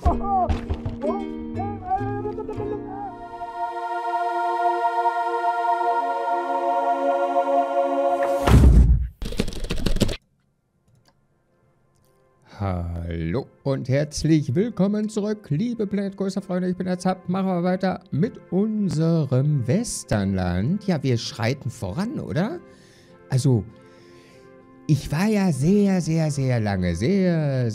Hallo und herzlich willkommen zurück, liebe Planet Coaster Freunde. Ich bin der Zap, machen wir weiter mit unserem Westernland. Ja, wir schreiten voran, oder? Also, ich war ja sehr lange sehr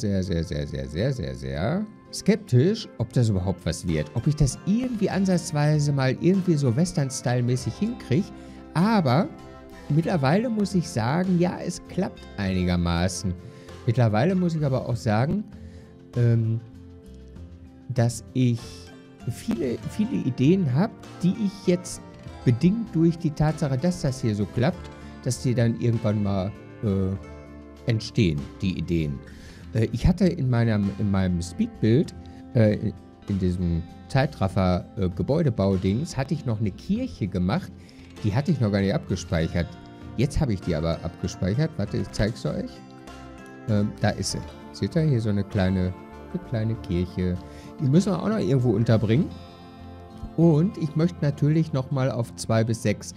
skeptisch, ob das überhaupt was wird. Ob ich das irgendwie ansatzweise mal irgendwie so Western-Style-mäßig hinkriege. Aber mittlerweile muss ich sagen, ja, es klappt einigermaßen. Mittlerweile muss ich aber auch sagen, dass ich viele Ideen habe, die ich jetzt bedingt durch die Tatsache, dass das hier so klappt, dass die dann irgendwann mal entstehen, die Ideen. Ich hatte in meinem Speedbild, in diesem Zeitraffer-Gebäudebau-Dings, hatte ich noch eine Kirche gemacht, die hatte ich noch gar nicht abgespeichert. Jetzt habe ich die aber abgespeichert. Warte, ich zeige es euch. Da ist sie. Seht ihr hier so eine kleine Kirche. Die müssen wir auch noch irgendwo unterbringen. Und ich möchte natürlich nochmal auf 2 bis 6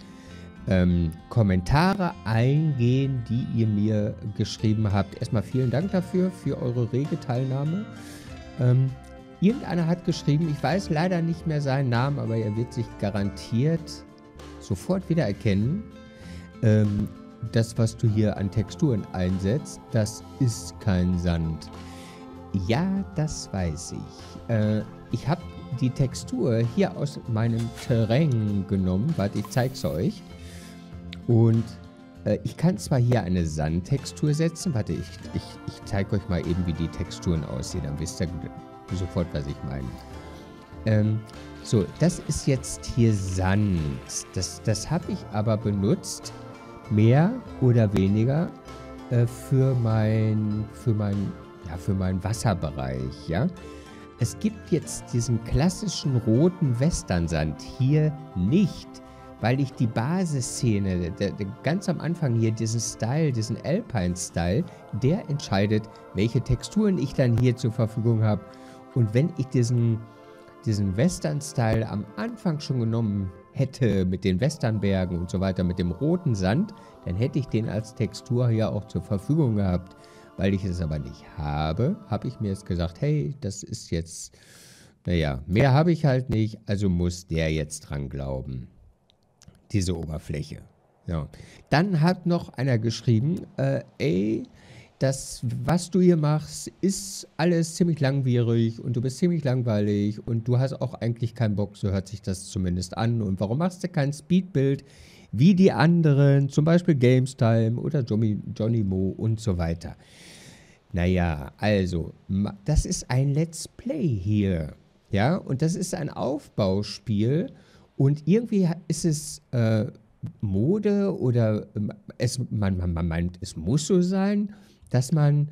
Kommentare eingehen, die ihr mir geschrieben habt. Erstmal vielen Dank dafür, für eure rege Teilnahme. Irgendeiner hat geschrieben, ich weiß leider nicht mehr seinen Namen, aber er wird sich garantiert sofort wiedererkennen. Das, was du hier an Texturen einsetzt, das ist kein Sand. Ja, das weiß ich. Ich habe die Textur hier aus meinem Terrain genommen. Warte, ich zeige es euch. Und ich kann zwar hier eine Sandtextur setzen. Warte, ich zeige euch mal eben, wie die Texturen aussehen. Dann wisst ihr sofort, was ich meine. So, das ist jetzt hier Sand. Das habe ich aber benutzt, mehr oder weniger für meinen Wasserbereich, ja. Es gibt jetzt diesen klassischen roten Westernsand hier nicht, weil ich die Basisszene, ganz am Anfang hier, diesen Style, diesen Alpine-Style, der entscheidet, welche Texturen ich dann hier zur Verfügung habe. Und wenn ich diesen Western-Style am Anfang schon genommen hätte, mit den Westernbergen und so weiter, mit dem roten Sand, dann hätte ich den als Textur hier auch zur Verfügung gehabt. Weil ich es aber nicht habe, habe ich mir jetzt gesagt, hey, das ist jetzt, naja, mehr habe ich halt nicht, also muss der jetzt dran glauben. Diese Oberfläche. Ja. Dann hat noch einer geschrieben, ey, das, was du hier machst, ist alles ziemlich langwierig und du bist ziemlich langweilig und du hast auch eigentlich keinen Bock, so hört sich das zumindest an. Und warum machst du kein Speedbild wie die anderen, zum Beispiel GamesTime oder Johnny Mo und so weiter? Naja, also, das ist ein Let's Play hier, ja, und das ist ein Aufbauspiel und irgendwie ist es Mode oder man meint, es muss so sein, dass man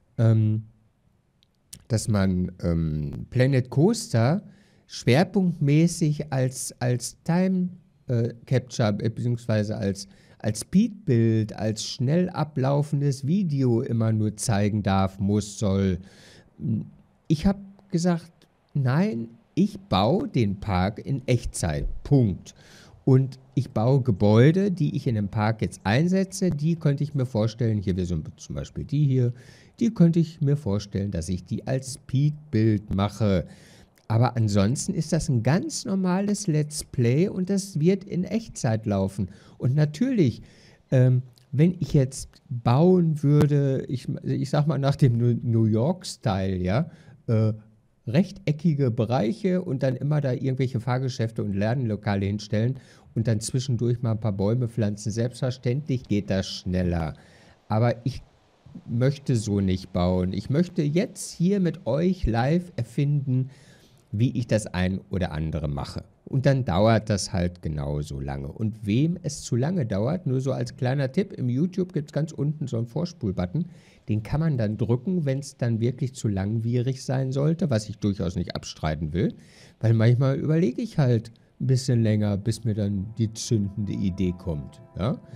Planet Coaster schwerpunktmäßig als Time Capture beziehungsweise als Speedbild, als schnell ablaufendes Video immer nur zeigen darf, soll. Ich habe gesagt, nein, ich baue den Park in Echtzeit. Punkt. Und ich baue Gebäude, die ich in dem Park jetzt einsetze, die könnte ich mir vorstellen, hier wäre so zum Beispiel die hier, die könnte ich mir vorstellen, dass ich die als Speedbild mache. Aber ansonsten ist das ein ganz normales Let's Play und das wird in Echtzeit laufen. Und natürlich, wenn ich jetzt bauen würde, ich sag mal nach dem New York-Style, ja, rechteckige Bereiche und dann immer da irgendwelche Fahrgeschäfte und Ladenlokale hinstellen und dann zwischendurch mal ein paar Bäume pflanzen. Selbstverständlich geht das schneller. Aber ich möchte so nicht bauen. Ich möchte jetzt hier mit euch live erfinden, wie ich das ein oder andere mache. Und dann dauert das halt genauso lange. Und wem es zu lange dauert, nur so als kleiner Tipp, im YouTube gibt es ganz unten so einen Vorspulbutton, den kann man dann drücken, wenn es dann wirklich zu langwierig sein sollte, was ich durchaus nicht abstreiten will, weil manchmal überlege ich halt ein bisschen länger, bis mir dann die zündende Idee kommt. Ja?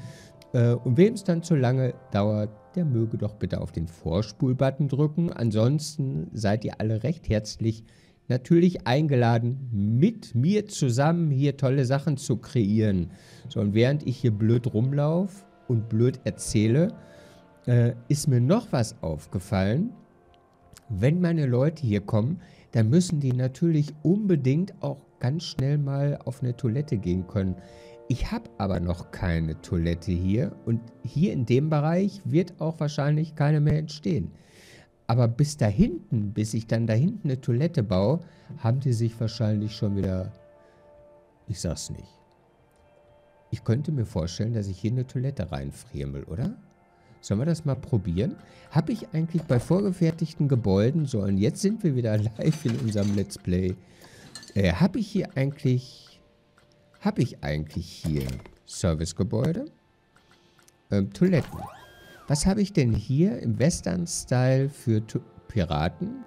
Und wem es dann zu lange dauert, der möge doch bitte auf den Vorspul-Button drücken. Ansonsten seid ihr alle recht herzlich natürlich eingeladen, mit mir zusammen hier tolle Sachen zu kreieren. So, und während ich hier blöd rumlaufe und blöd erzähle, ist mir noch was aufgefallen. Wenn meine Leute hier kommen, dann müssen die natürlich unbedingt auch ganz schnell mal auf eine Toilette gehen können. Ich habe aber noch keine Toilette hier und hier in dem Bereich wird auch wahrscheinlich keine mehr entstehen. Aber bis da hinten, bis ich dann da hinten eine Toilette baue, haben die sich wahrscheinlich schon wieder, ich sag's nicht. Ich könnte mir vorstellen, dass ich hier eine Toilette reinfriemel, oder? Sollen wir das mal probieren? Habe ich eigentlich bei vorgefertigten Gebäuden, so und jetzt sind wir wieder live in unserem Let's Play, habe ich eigentlich hier Servicegebäude? Toiletten. Was habe ich denn hier im Western-Style für Piraten?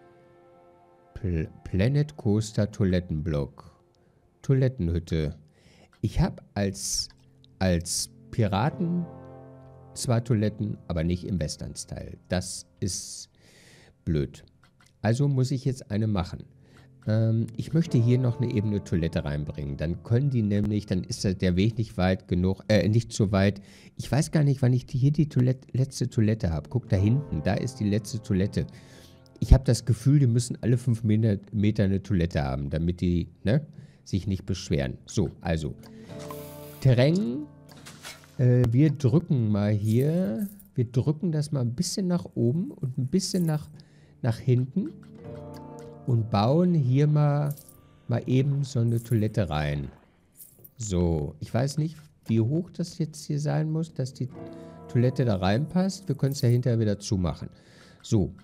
Planet Coaster Toilettenblock. Toilettenhütte. Ich habe als Piraten zwar Toiletten, aber nicht im Western-Style. Das ist blöd. Also muss ich jetzt eine machen. Ich möchte hier noch eine ebene Toilette reinbringen. Dann können die nämlich, dann ist der Weg nicht weit genug, nicht zu weit. Ich weiß gar nicht, wann ich hier die letzte Toilette habe. Guck da hinten, da ist die letzte Toilette. Ich habe das Gefühl, die müssen alle 5 Meter eine Toilette haben, damit die sich nicht beschweren. So, also Terrain. Wir drücken mal hier, wir drücken das mal ein bisschen nach oben und ein bisschen nach hinten und bauen hier mal eben so eine Toilette rein. So, ich weiß nicht, wie hoch das jetzt hier sein muss, dass die Toilette da reinpasst. Wir können es ja hinterher wieder zumachen. So,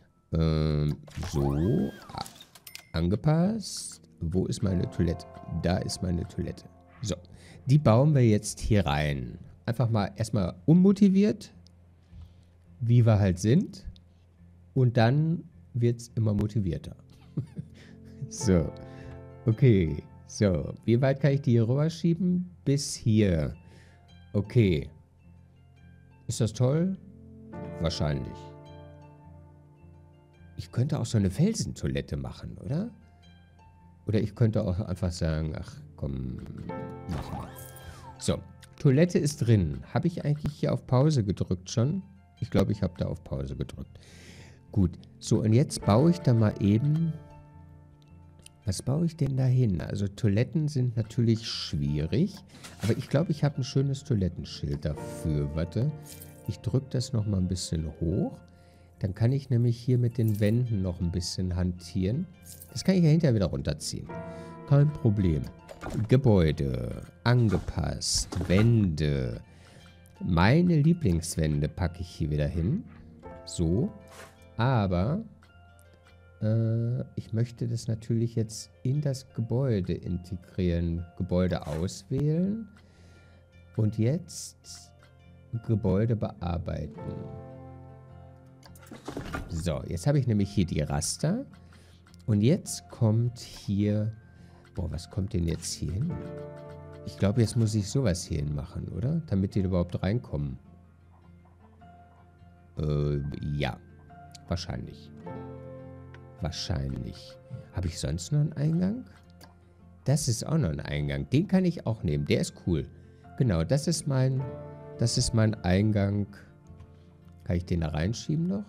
so, angepasst. Wo ist meine Toilette? Da ist meine Toilette. So, die bauen wir jetzt hier rein. Einfach mal erstmal unmotiviert, wie wir halt sind. Und dann wird es immer motivierter. So, okay. So, wie weit kann ich die hier rüberschieben? Bis hier. Okay. Ist das toll? Wahrscheinlich. Ich könnte auch so eine Felsentoilette machen, oder? Oder ich könnte auch einfach sagen, ach komm, mach mal. So, Toilette ist drin. Habe ich eigentlich hier auf Pause gedrückt schon? Ich glaube, ich habe da auf Pause gedrückt. Gut, so und jetzt baue ich da mal eben... Was baue ich denn da hin? Also Toiletten sind natürlich schwierig, aber ich glaube, ich habe ein schönes Toilettenschild dafür. Warte, ich drücke das noch mal ein bisschen hoch. Dann kann ich nämlich hier mit den Wänden noch ein bisschen hantieren. Das kann ich ja hinterher wieder runterziehen. Kein Problem. Gebäude, angepasst, Wände. Meine Lieblingswände packe ich hier wieder hin. So, aber ich möchte das natürlich jetzt in das Gebäude integrieren. Gebäude auswählen. Und jetzt Gebäude bearbeiten. So, jetzt habe ich nämlich hier die Raster. Und jetzt kommt hier... Boah, was kommt denn jetzt hier hin? Ich glaube, jetzt muss ich sowas hier hin machen, oder? Damit die überhaupt reinkommen. Ja. Wahrscheinlich. Wahrscheinlich. Habe ich sonst noch einen Eingang? Das ist auch noch ein Eingang. Den kann ich auch nehmen. Der ist cool. Genau, das ist mein Eingang. Kann ich den da reinschieben noch?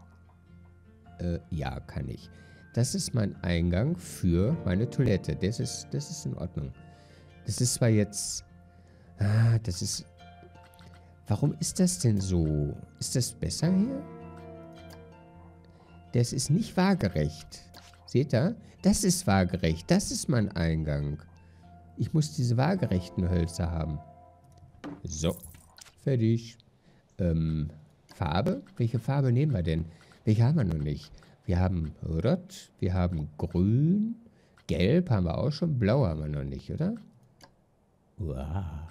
Ja, kann ich. Das ist mein Eingang für meine Toilette. Das ist in Ordnung. Das ist zwar jetzt... Ah, das ist... Warum ist das denn so? Ist das besser hier? Das ist nicht waagerecht. Seht ihr? Das ist waagerecht. Das ist mein Eingang. Ich muss diese waagerechten Hölzer haben. So. Fertig. Farbe? Welche Farbe nehmen wir denn? Welche haben wir noch nicht? Wir haben Rot, wir haben Grün, Gelb haben wir auch schon, Blau haben wir noch nicht, oder? Uah.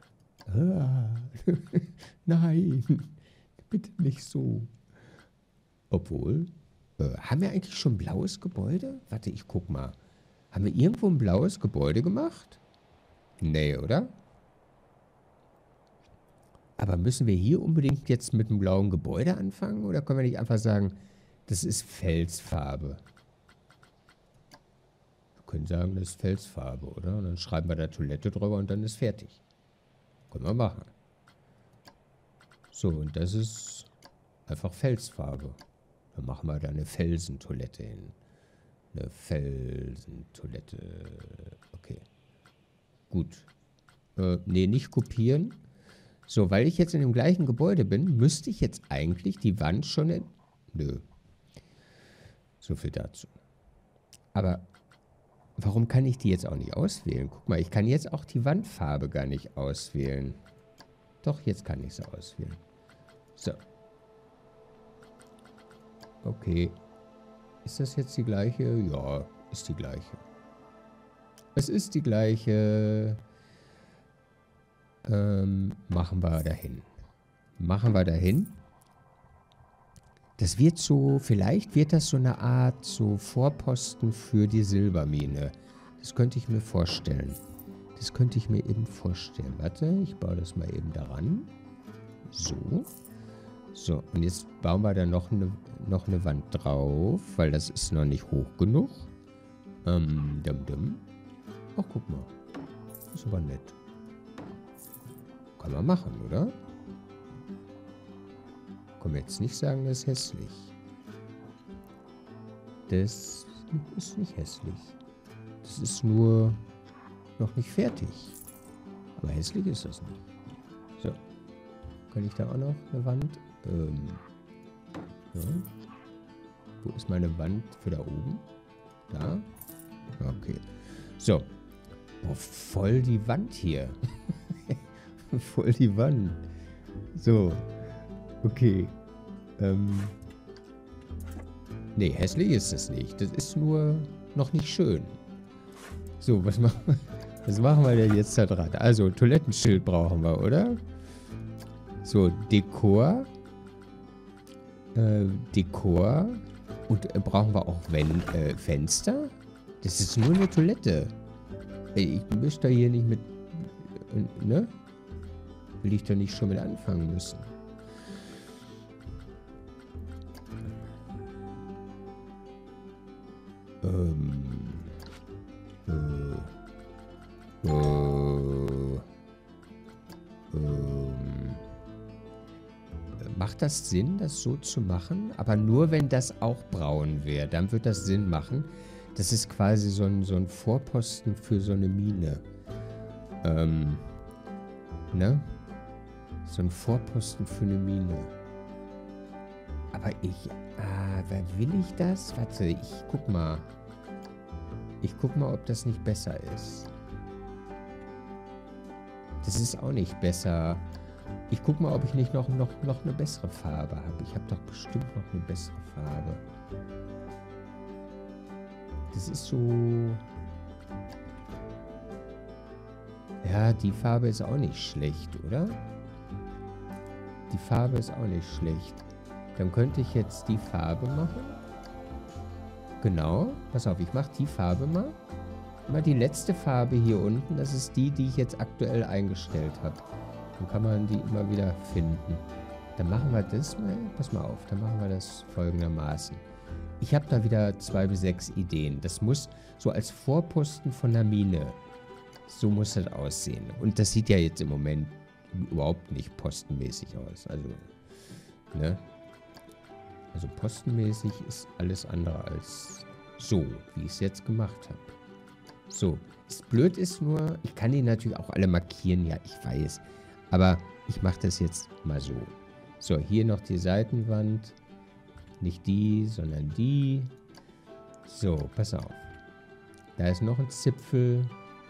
Nein, bitte nicht so. Obwohl, haben wir eigentlich schon ein blaues Gebäude? Warte, ich guck mal. Haben wir irgendwo ein blaues Gebäude gemacht? Nee, oder? Aber müssen wir hier unbedingt jetzt mit dem blauen Gebäude anfangen? Oder können wir nicht einfach sagen, das ist Felsfarbe? Wir können sagen, das ist Felsfarbe, oder? Und dann schreiben wir da Toilette drüber und dann ist fertig. Können wir machen. So, und das ist einfach Felsfarbe. Dann machen wir da eine Felsentoilette hin. Eine Felsentoilette. Okay. Gut. Nee, nicht kopieren. So, weil ich jetzt in dem gleichen Gebäude bin, müsste ich jetzt eigentlich die Wand schon in... Nö. So viel dazu. Aber warum kann ich die jetzt auch nicht auswählen? Guck mal, ich kann jetzt auch die Wandfarbe gar nicht auswählen. Doch, jetzt kann ich sie auswählen. So. Okay. Ist das jetzt die gleiche? Ja, ist die gleiche. Es ist die gleiche. Machen wir dahin. Machen wir dahin. Das wird so, vielleicht wird das so eine Art so Vorposten für die Silbermine. Das könnte ich mir vorstellen. Das könnte ich mir eben vorstellen. Warte, ich baue das mal eben daran. So. So, und jetzt bauen wir da noch eine Wand drauf, weil das ist noch nicht hoch genug. Ach, guck mal. Ist aber nett. Kann man machen, oder? Komm, jetzt nicht sagen, das ist hässlich. Das ist nicht hässlich. Das ist nur noch nicht fertig. Aber hässlich ist das nicht. So. Kann ich da auch noch eine Wand? Ja. Wo ist meine Wand für da oben? Da? Okay. So. Oh, voll die Wand hier. Voll die Wand. So. Okay. Nee, hässlich ist das nicht. Das ist nur noch nicht schön. So, was machen wir denn jetzt da dran? Also, Toilettenschild brauchen wir, oder? So, Dekor. Dekor. Und brauchen wir auch Fenster? Das ist nur eine Toilette. Ey, ich müsste hier nicht mit... Ne? Will ich doch nicht schon mit anfangen müssen. Macht das Sinn, das so zu machen? Aber nur, wenn das auch braun wäre. Dann wird das Sinn machen. Das ist quasi so ein Vorposten für so eine Mine. Ne? So ein Vorposten für eine Mine. Aber will ich das? Warte, ich guck mal. Ich guck mal, ob das nicht besser ist. Das ist auch nicht besser. Ich guck mal, ob ich nicht noch eine bessere Farbe habe. Ich habe doch bestimmt noch eine bessere Farbe. Das ist so... Ja, die Farbe ist auch nicht schlecht, oder? Die Farbe ist auch nicht schlecht. Dann könnte ich jetzt die Farbe machen. Genau. Pass auf, ich mache die Farbe mal. Mal die letzte Farbe hier unten. Das ist die ich jetzt aktuell eingestellt habe. Dann kann man die immer wieder finden. Dann machen wir das mal. Pass mal auf, dann machen wir das folgendermaßen. Ich habe da wieder 2 bis 6 Ideen. Das muss so als Vorposten von der Mine. So muss das aussehen. Und das sieht ja jetzt im Moment überhaupt nicht postenmäßig aus. Also, ne? Also postenmäßig ist alles andere als so, wie ich es jetzt gemacht habe. So. Das blöd ist nur, ich kann die natürlich auch alle markieren, ja, ich weiß. Aber ich mache das jetzt mal so. So, hier noch die Seitenwand. Nicht die, sondern die. So, pass auf. Da ist noch ein Zipfel.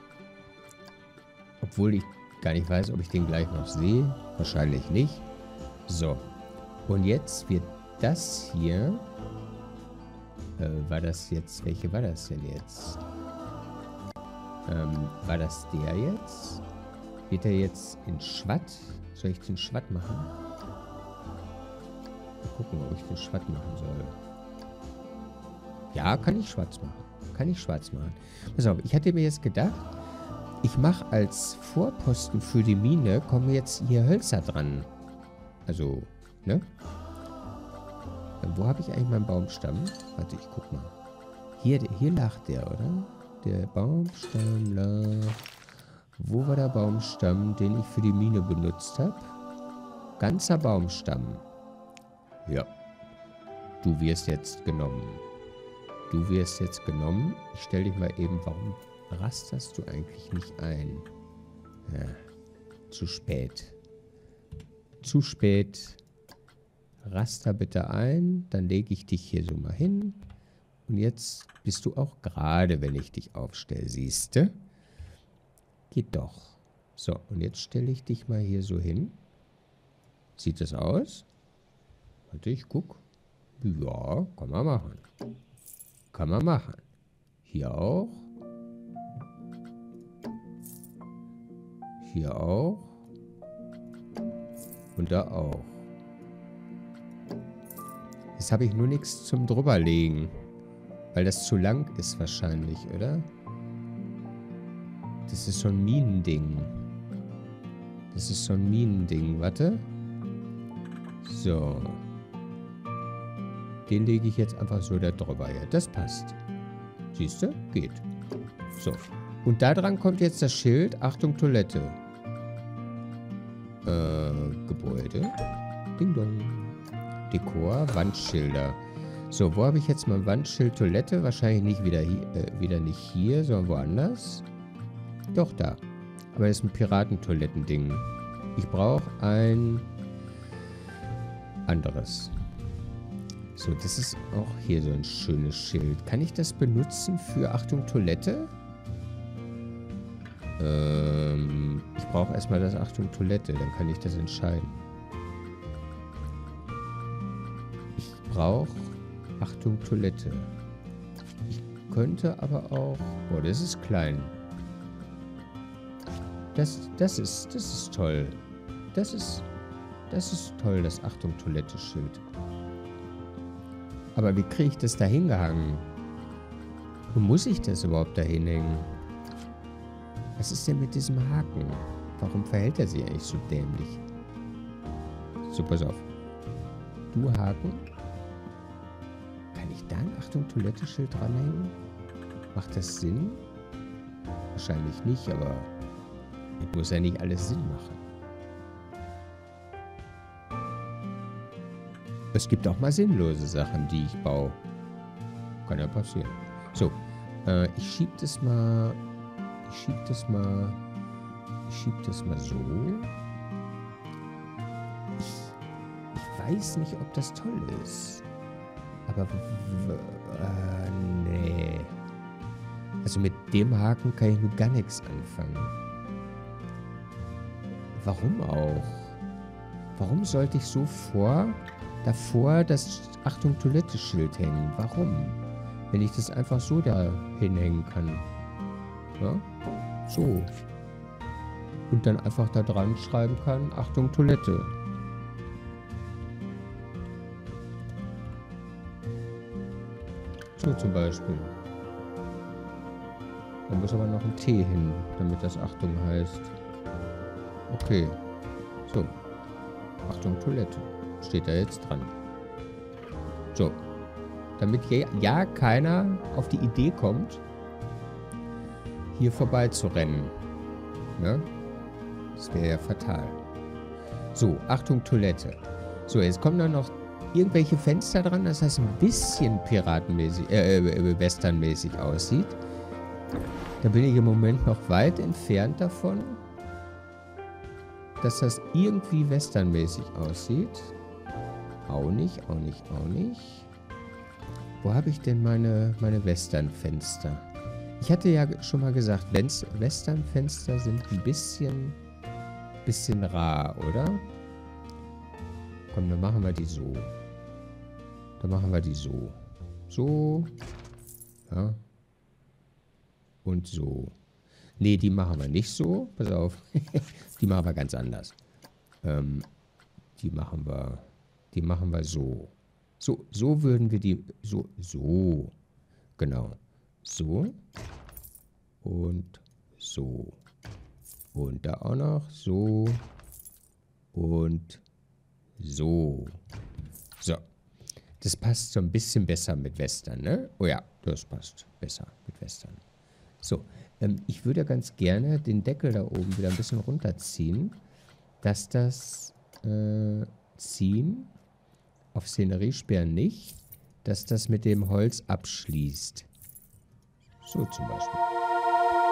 Obwohl ich gar nicht weiß, ob ich den gleich noch sehe. Wahrscheinlich nicht. So. Und jetzt wird das hier... war das jetzt... Welche war das denn jetzt? War das der jetzt? Wird er jetzt in Schwatt? Soll ich den Schwatt machen? Mal gucken, ob ich den Schwatt machen soll. Ja, kann ich schwarz machen. Kann ich schwarz machen. Pass auf, ich hatte mir jetzt gedacht, Ich mache als Vorposten für die Mine, kommen jetzt hier Hölzer dran. Also, ne? Wo habe ich eigentlich meinen Baumstamm? Warte, ich guck mal. Hier lag der, oder? Der Baumstamm lag... Wo war der Baumstamm, den ich für die Mine benutzt habe? Ganzer Baumstamm. Ja. Du wirst jetzt genommen. Du wirst jetzt genommen. Ich stell dich mal eben, warum rasterst du eigentlich nicht ein? Ja, zu spät. Zu spät. Raster bitte ein. Dann lege ich dich hier so mal hin. Und jetzt bist du auch gerade, wenn ich dich aufstelle. Siehste? Geht doch. So, und jetzt stelle ich dich mal hier so hin. Sieht das aus? Warte, ich guck. Ja, kann man machen. Kann man machen. Hier auch. Hier auch. Und da auch. Jetzt habe ich nur nichts zum drüberlegen. Weil das zu lang ist wahrscheinlich, oder? Das ist so ein Minending. Das ist so ein Minending. Warte. So. Den lege ich jetzt einfach so da drüber. Ja, das passt. Siehst du? Geht. So. Und da dran kommt jetzt das Schild. Achtung, Toilette. Gebäude. Ding dong. Dekor, Wandschilder. So, wo habe ich jetzt mein Wandschild Toilette? Wahrscheinlich nicht wieder nicht hier, sondern woanders. Doch, da. Aber das ist ein Piratentoilettending. Ich brauche ein anderes. So, das ist auch hier so ein schönes Schild. Kann ich das benutzen für Achtung Toilette? Ich brauche erstmal das Achtung Toilette, dann kann ich das entscheiden. Ich brauche Achtung Toilette. Ich könnte aber auch... Boah, das ist klein. Das ist toll. Das ist toll, das Achtung Toilette Schild. Aber wie kriege ich das da hingehangen? Wo muss ich das überhaupt da hinhängen? Was ist denn mit diesem Haken? Warum verhält er sich eigentlich so dämlich? So, pass auf. Du Haken. Kann ich da ein Achtung Toilette Schild dranhängen? Macht das Sinn? Wahrscheinlich nicht, aber es muss ja nicht alles Sinn machen. Es gibt auch mal sinnlose Sachen, die ich baue. Kann ja passieren. So, ich schieb das mal so. Ich weiß nicht, ob das toll ist. Aber, nee. Also mit dem Haken kann ich nur gar nichts anfangen. Warum auch? Warum sollte ich so davor das Achtung Toilette Schild hängen? Warum? Wenn ich das einfach so da hinhängen kann. Ja? So. Und dann einfach da dran schreiben kann, Achtung Toilette. So zum Beispiel. Da muss aber noch ein T hin, damit das Achtung heißt. Okay. So. Achtung Toilette. Steht da jetzt dran. So. Damit ja keiner auf die Idee kommt, hier vorbei zu rennen. Ne? Das wäre ja fatal. So, Achtung Toilette. So, jetzt kommen da noch irgendwelche Fenster dran, dass das ein bisschen piratenmäßig, westernmäßig aussieht. Da bin ich im Moment noch weit entfernt davon, dass das irgendwie westernmäßig aussieht. Auch nicht, auch nicht, auch nicht. Wo habe ich denn meine Westernfenster? Ich hatte ja schon mal gesagt, Westernfenster sind ein bisschen rar, oder? Komm, dann machen wir die so. Dann machen wir die so. So. Ja. Und so. Nee, die machen wir nicht so. Pass auf. Die machen wir ganz anders. Die machen wir so. So würden wir die... So. Genau. So. Und so. Und da auch noch. So. Und so. So. Das passt so ein bisschen besser mit Western, ne? Oh ja, das passt besser mit Western. So. Ich würde ganz gerne den Deckel da oben wieder ein bisschen runterziehen, dass das Ziehen auf Szeneriesperren nicht, dass das mit dem Holz abschließt. So zum Beispiel.